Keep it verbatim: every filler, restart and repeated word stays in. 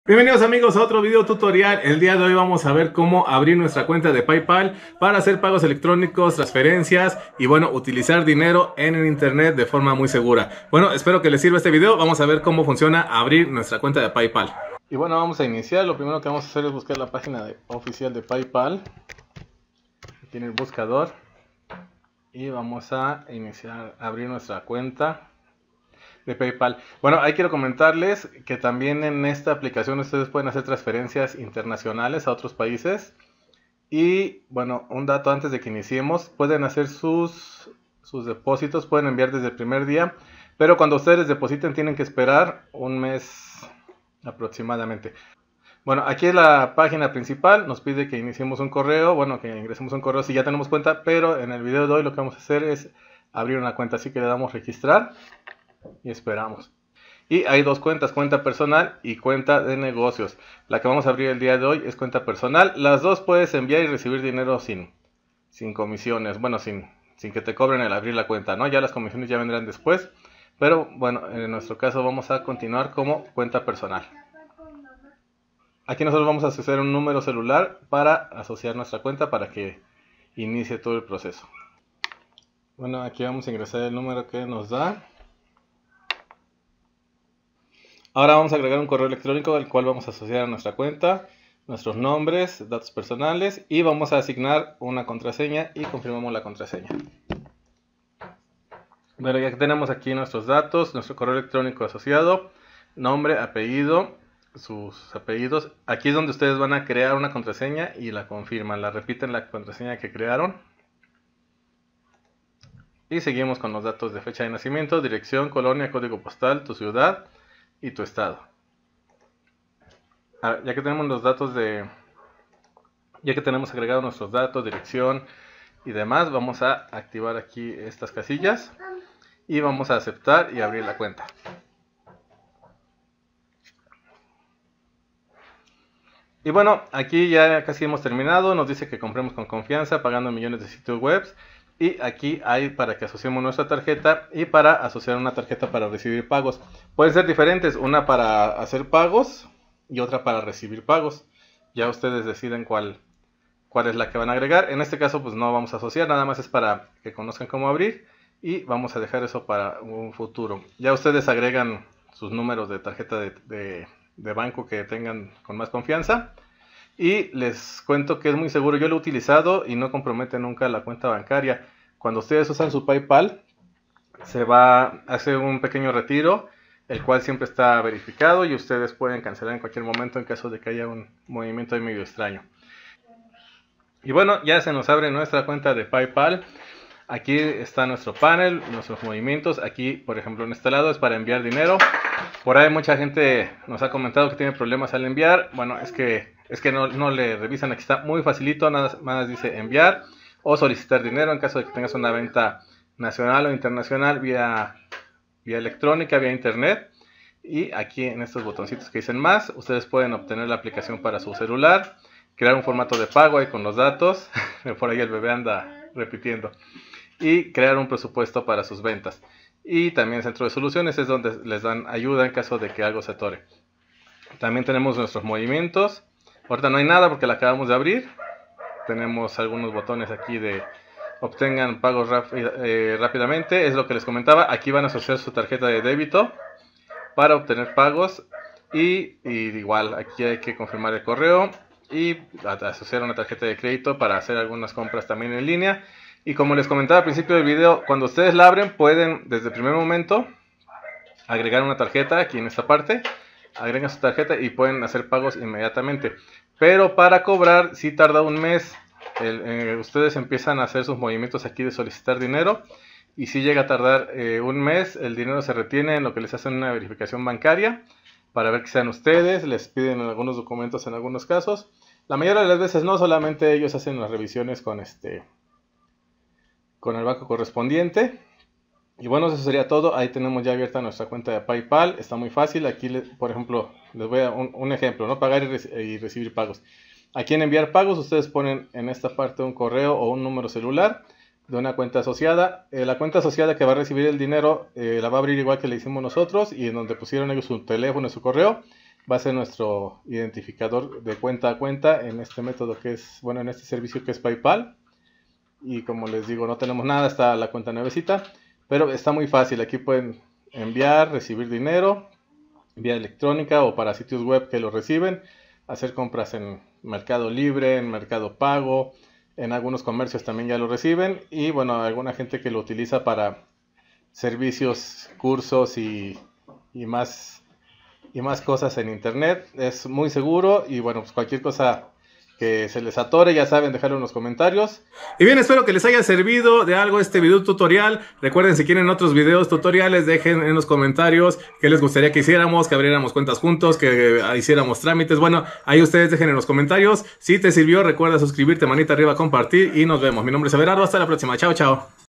Bienvenidos amigos a otro video tutorial. El día de hoy vamos a ver cómo abrir nuestra cuenta de PayPal para hacer pagos electrónicos, transferencias y bueno, utilizar dinero en el internet de forma muy segura. Bueno, espero que les sirva este video. Vamos a ver cómo funciona abrir nuestra cuenta de PayPal. Y bueno, vamos a iniciar. Lo primero que vamos a hacer es buscar la página de, oficial de PayPal. Aquí en el buscador. Y vamos a iniciar, abrir nuestra cuenta de PayPal. Bueno, ahí quiero comentarles que también en esta aplicación ustedes pueden hacer transferencias internacionales a otros países. Y bueno, un dato antes de que iniciemos, pueden hacer sus, sus depósitos, pueden enviar desde el primer día, pero cuando ustedes depositen tienen que esperar un mes aproximadamente. Bueno, aquí es la página principal, nos pide que iniciemos un correo, bueno, que ingresemos un correo si ya tenemos cuenta, pero en el video de hoy lo que vamos a hacer es abrir una cuenta, así que le damos registrar. Y esperamos. Y hay dos cuentas, cuenta personal y cuenta de negocios. La que vamos a abrir el día de hoy es cuenta personal. Las dos puedes enviar y recibir dinero sin, sin comisiones. Bueno, sin, sin que te cobren el abrir la cuenta, ¿no? Ya las comisiones ya vendrán después. Pero bueno, en nuestro caso vamos a continuar como cuenta personal. Aquí nosotros vamos a asociar un número celular para asociar nuestra cuenta para que inicie todo el proceso. Bueno, aquí vamos a ingresar el número que nos da. Ahora vamos a agregar un correo electrónico al cual vamos a asociar a nuestra cuenta, nuestros nombres, datos personales y vamos a asignar una contraseña y confirmamos la contraseña. Bueno, ya que tenemos aquí nuestros datos, nuestro correo electrónico asociado, nombre, apellido, sus apellidos. Aquí es donde ustedes van a crear una contraseña y la confirman, la repiten la contraseña que crearon. Y seguimos con los datos de fecha de nacimiento, dirección, colonia, código postal, tu ciudad y tu estado. Ver, ya que tenemos los datos de ya que tenemos agregado nuestros datos, dirección y demás, vamos a activar aquí estas casillas y vamos a aceptar y abrir la cuenta. Y bueno, aquí ya casi hemos terminado. Nos dice que compremos con confianza pagando millones de sitios web. Y aquí hay para que asociemos nuestra tarjeta y para asociar una tarjeta para recibir pagos. Pueden ser diferentes, una para hacer pagos y otra para recibir pagos. Ya ustedes deciden cuál, cuál es la que van a agregar. En este caso pues no vamos a asociar, nada más es para que conozcan cómo abrir. Y vamos a dejar eso para un futuro. Ya ustedes agregan sus números de tarjeta de, de, de banco que tengan con más confianza. Y les cuento que es muy seguro, yo lo he utilizado y no compromete nunca la cuenta bancaria. Cuando ustedes usan su PayPal, se va a hacer un pequeño retiro, el cual siempre está verificado y ustedes pueden cancelar en cualquier momento en caso de que haya un movimiento ahí medio extraño. Y bueno, ya se nos abre nuestra cuenta de PayPal. Aquí está nuestro panel, nuestros movimientos. Aquí, por ejemplo, en este lado es para enviar dinero. Por ahí mucha gente nos ha comentado que tiene problemas al enviar. Bueno, es que, es que no, no le revisan. Aquí está muy facilito, nada más dice enviar o solicitar dinero en caso de que tengas una venta nacional o internacional vía, vía electrónica, vía internet. Y aquí en estos botoncitos que dicen más, ustedes pueden obtener la aplicación para su celular, crear un formato de pago ahí con los datos. Por ahí el bebé anda repitiendo. Y crear un presupuesto para sus ventas. Y también Centro de Soluciones es donde les dan ayuda en caso de que algo se atore. También tenemos nuestros movimientos. Ahorita no hay nada porque la acabamos de abrir. Tenemos algunos botones aquí de obtengan pagos eh, rápidamente. Es lo que les comentaba. Aquí van a asociar su tarjeta de débito para obtener pagos. Y, y igual aquí hay que confirmar el correo. Y asociar una tarjeta de crédito para hacer algunas compras también en línea. Y como les comentaba al principio del video, cuando ustedes la abren pueden desde el primer momento agregar una tarjeta aquí en esta parte. Agregan su tarjeta y pueden hacer pagos inmediatamente. Pero para cobrar sí tarda un mes. El, eh, ustedes empiezan a hacer sus movimientos aquí de solicitar dinero. Y si llega a tardar eh, un mes, el dinero se retiene en lo que les hacen una verificación bancaria. Para ver que sean ustedes, les piden algunos documentos en algunos casos. La mayoría de las veces no, solamente ellos hacen las revisiones con este... con el banco correspondiente. Y bueno, eso sería todo. Ahí tenemos ya abierta nuestra cuenta de PayPal. Está muy fácil. Aquí, por ejemplo, les voy a un, un ejemplo, ¿no? Pagar y, reci y recibir pagos. Aquí en enviar pagos, ustedes ponen en esta parte un correo o un número celular de una cuenta asociada. Eh, la cuenta asociada que va a recibir el dinero eh, la va a abrir igual que le hicimos nosotros y en donde pusieron ellos su teléfono y su correo. va a ser nuestro identificador de cuenta a cuenta en este método que es, bueno, en este servicio que es PayPal. Y como les digo, no tenemos nada, está la cuenta nuevecita, pero está muy fácil. Aquí pueden enviar, recibir dinero vía electrónica o para sitios web que lo reciben, hacer compras en Mercado Libre, en Mercado Pago, en algunos comercios también ya lo reciben, y bueno, alguna gente que lo utiliza para servicios, cursos y, y más y más cosas en internet. Es muy seguro y bueno, pues cualquier cosa que se les atore, ya saben, dejarlo en los comentarios. Y bien, espero que les haya servido de algo este video tutorial. Recuerden, si quieren otros videos tutoriales, dejen en los comentarios qué les gustaría que hiciéramos, que abriéramos cuentas juntos, que hiciéramos trámites. Bueno, ahí ustedes dejen en los comentarios. Si te sirvió, recuerda suscribirte, manita arriba, compartir y nos vemos. Mi nombre es Everardo, hasta la próxima. Chao, chao.